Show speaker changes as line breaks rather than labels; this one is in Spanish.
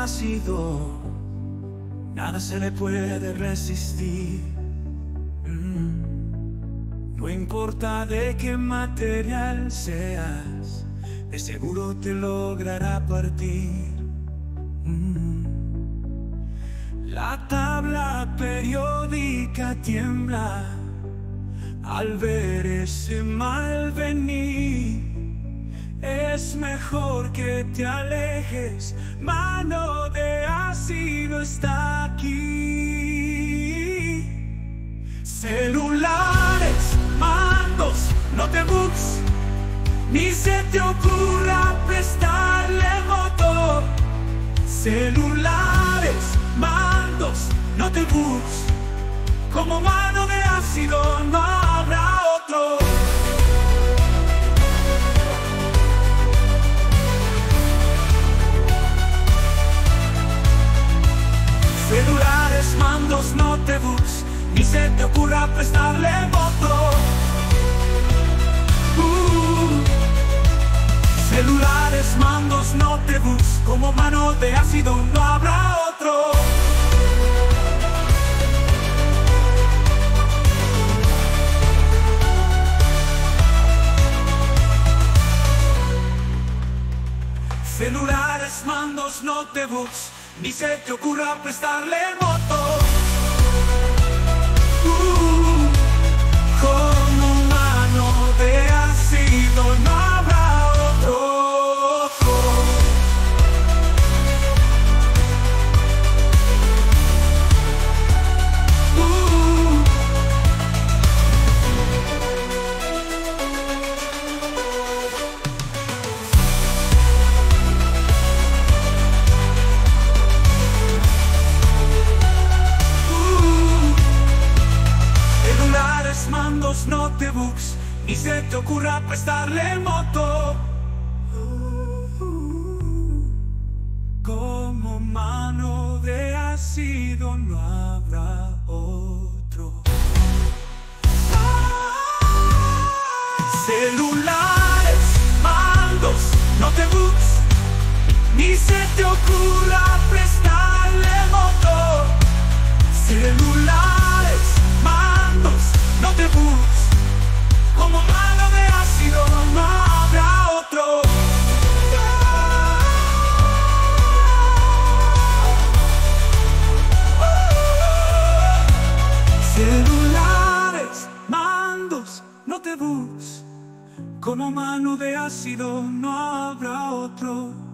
ácido, nada se le puede resistir. No importa de qué material seas, de seguro te logrará partir. La tabla periódica tiembla al ver ese mal venir. Es mejor que te alejes, mano de ácido está aquí. Celulares, mandos, notebooks, ni se te ocurra prestarle motor. Celulares, mandos, notebooks, como mano de ácido no habrá otro. Celulares, mandos, notebooks, ni se te ocurra prestarle motor. Celulares, mandos, notebooks, como mano de ácido no habrá otro. Celulares, mandos, notebooks, ni se te ocurra prestarle motor. Como mano de ácido no habrá otro. Mandos, notebooks, ni se te ocurra prestarle motor. Como mano de ácido no habrá otro. Celulares, mandos, notebooks, ni se te ocurra prestarle motor. Celulares, mandos, notebooks, como mano de ácido no habrá otro. Celulares, mandos, notebooks, como mano de ácido no habrá otro.